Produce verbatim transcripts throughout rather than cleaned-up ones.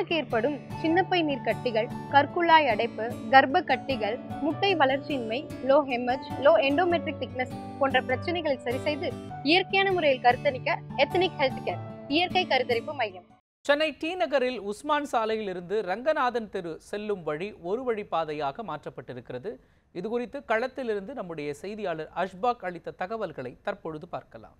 பெண்களுக்கு ஏற்படும் சின்னப்பை நீர் கட்டிகள், கற்குழாய் அடைப்பு, கர்ப்ப கட்டிகள், முட்டை வளர்ச்சியின்மை, low haemorrhage, low endometric thickness போன்ற பிரச்சனைகளை சரி செய்து இயற்கையான முறையில் கருத்தரிக்க எத்னிக் ஹெல்த் கேர் இயற்கை கருத்தரிப்பு மையம். சென்னை டி நகரில் உஸ்மான் சாலையில் இருந்து ரங்கநாதன் தெரு செல்லும் வழி ஒரு வழி பாதையாக மாற்றப்பட்டிருக்கிறது. இதுகுறித்து களத்திலிருந்து நம்முடைய செய்தியாளர் அஷ்பாக் அளித்த தகவல்களை தற்பொழுது பார்க்கலாம்.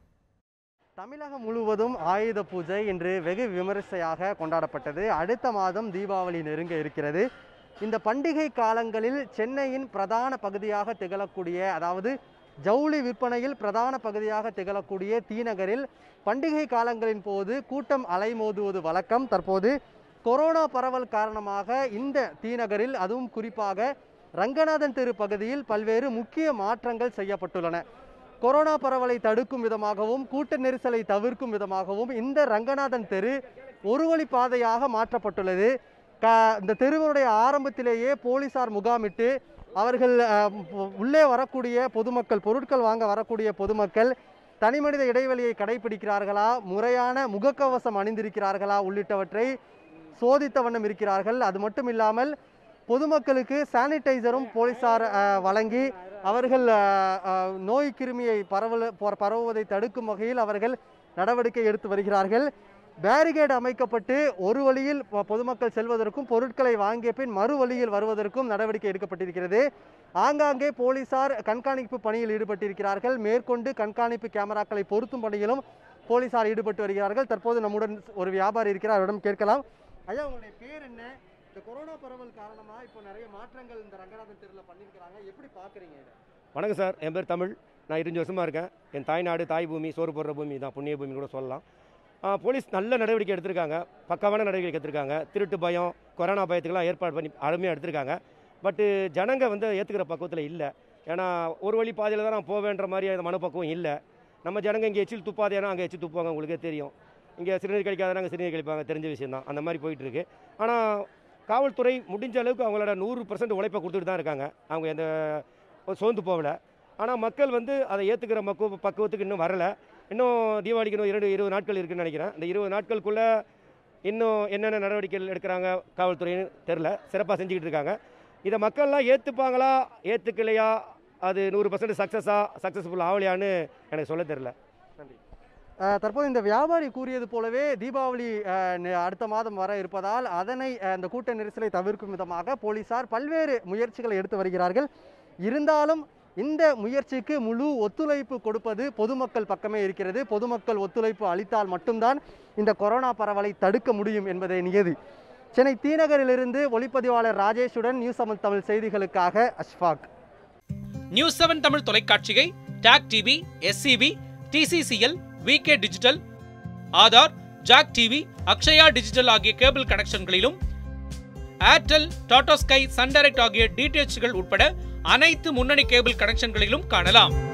தமிழகம் முழுவதும் ஆயுத பூஜை இன்று வெகு விமரிசையாக கொண்டாடப்பட்டது. அடுத்த மாதம் தீபாவளி நெருங்க இருக்கிறது. இந்த பண்டிகை காலங்களில் சென்னையின் பிரதான பகுதியாக திகழக்கூடிய, அதாவது ஜவுளி விற்பனையில் பிரதான பகுதியாக திகழக்கூடிய டி நகரில் பண்டிகை காலங்களின் போது கூட்டம் அலைமோதுவது வழக்கம். தற்போது கொரோனா பரவல் காரணமாக இந்த டி நகரில், அதுவும் குறிப்பாக ரங்கநாதன் தெரு பகுதியில் பல்வேறு முக்கிய மாற்றங்கள் செய்யப்பட்டுள்ளன. கொரோனா பரவலை தடுக்கும் விதமாகவும் கூட்ட நெரிசலை தவிர்க்கும் விதமாகவும் இந்த ரங்கநாதன் தெரு ஒரு வழி பாதையாக மாற்றப்பட்டுள்ளது. க இந்த தெருவுடைய ஆரம்பத்திலேயே போலீசார் முகாமிட்டு அவர்கள் உள்ளே வரக்கூடிய பொதுமக்கள், பொருட்கள் வாங்க வரக்கூடிய பொதுமக்கள் தனிமனித இடைவெளியை கடைபிடிக்கிறார்களா, முறையான முகக்கவசம் அணிந்திருக்கிறார்களா உள்ளிட்டவற்றை சோதித்த வண்ணம் இருக்கிறார்கள். அது மட்டும் இல்லாமல் பொதுமக்களுக்கு சானிடைசரும் போலீசார் வழங்கி அவர்கள் நோய் கிருமியை பரவல் பரவுவதை தடுக்கும் வகையில் அவர்கள் நடவடிக்கை எடுத்து வருகிறார்கள். பேரிகேட் அமைக்கப்பட்டு ஒரு வழியில் பொதுமக்கள் செல்வதற்கும் பொருட்களை வாங்கிய பின் மறு வழியில் வருவதற்கும் நடவடிக்கை எடுக்கப்பட்டிருக்கிறது. ஆங்காங்கே போலீசார் கண்காணிப்பு பணியில் ஈடுபட்டிருக்கிறார்கள். மேற்கொண்டு கண்காணிப்பு கேமராக்களை பொருத்தும் பணியிலும் போலீசார் ஈடுபட்டு வருகிறார்கள். தற்போது நம்முடன் ஒரு வியாபாரி இருக்கிறார், அவரிடம் கேட்கலாம். ஐயா, உங்களுடைய பேர் என்ன? இந்த கொரோனா பரவல் காரணமா இப்போ நிறைய மாற்றங்கள் இந்த ரங்கநாதன் தெருவில் பண்ணியிருக்கிறாங்க, எப்படி பார்க்குறீங்க இதை? வணக்கம் சார், என் பேர் தமிழ். நான் இருபது வருஷமாக இருக்கேன். என் தாய்நாடு, தாய் பூமி, சோறு போடுற பூமி தான், புண்ணிய பூமி கூட சொல்லலாம். போலீஸ் நல்ல நடவடிக்கை எடுத்திருக்காங்க, பக்காவான நடவடிக்கை எடுத்திருக்காங்க. திருட்டு பயம், கொரோனா பயத்துக்கெல்லாம் ஏற்பாடு பண்ணி அருமையாக எடுத்திருக்காங்க. பட்டு ஜனங்க வந்து ஏற்றுக்கிற பக்குவத்தில் இல்லை. ஏன்னா ஒரு வழி பாதையில் தான் நான் போவேன்ற மாதிரி அந்த மனப்பக்குவம் இல்லை. நம்ம ஜனங்க இங்கே எச்சில் துப்பாதேனா அங்கே எச்சில் துப்புவாங்க, உங்களுக்கே தெரியும். இங்கே சிறுநீர் கழிக்காதனா அங்கே சிறுநீர் கழிப்பாங்க, தெரிஞ்ச விஷயம் தான். அந்த மாதிரி போயிட்டுருக்கு. ஆனால் காவல்துறை முடிஞ்ச அளவுக்கு அவங்களோட நூறு பர்சன்ட் உழைப்பை கொடுத்துட்டு தான் இருக்காங்க. அவங்க எந்த சோர்ந்து போகலை. ஆனால் மக்கள் வந்து அதை ஏற்றுக்கிற மக்குவ பக்குவத்துக்கு இன்னும் வரலை. இன்னும் தீபாவளிக்கு இன்னும் இரண்டு இருபது நாட்கள் இருக்குதுன்னு நினைக்கிறேன். இந்த இருபது நாட்களுக்குள்ளே இன்னும் என்னென்ன நடவடிக்கைகள் எடுக்கிறாங்க காவல்துறைன்னு தெரில, சிறப்பாக செஞ்சுக்கிட்டு இருக்காங்க. இதை மக்கள்லாம் ஏற்றுப்பாங்களா ஏற்றுக்கலையா, அது நூறு பர்சன்ட் சக்ஸஸாக சக்ஸஸ்ஃபுல் ஆகலையான்னு எனக்கு சொல்ல தெரில. நன்றி. தற்போது இந்த வியாபாரி கூறியது போலவே தீபாவளி அடுத்த மாதம் வர இருப்பதால் அதனை அந்த கூட்ட நெரிசலை தவிர்க்கும் விதமாக போலீசார் பல்வேறு முயற்சிகளை எடுத்து வருகிறார்கள். இருந்தாலும் இந்த முயற்சிக்கு முழு ஒத்துழைப்பு கொடுப்பது பொதுமக்கள் பக்கமே இருக்கிறது. பொதுமக்கள் ஒத்துழைப்பு அளித்தால் மட்டும்தான் இந்த கொரோனா பரவலை தடுக்க முடியும் என்பதை நியதி. சென்னை டி நகரிலிருந்து ஒளிப்பதிவாளர் ராஜேஷுடன் நியூஸ் செவன் தமிழ் செய்திகளுக்காக அஷ்பாக். நியூஸ் செவன் தமிழ் தொலைக்காட்சியை டாக் TV, SCV, TCCL, VK digital, Aadhaar, Jack TV, Akshaya digital ஆகிய கேபிள் கனெக்ஷன்களிலும், Airtel, Tata sky, sun direct ஆகிய டிடிஎச்கள் உட்பட அனைத்து முன்னணி கேபிள் கனெக்ஷன்களிலும் காணலாம்.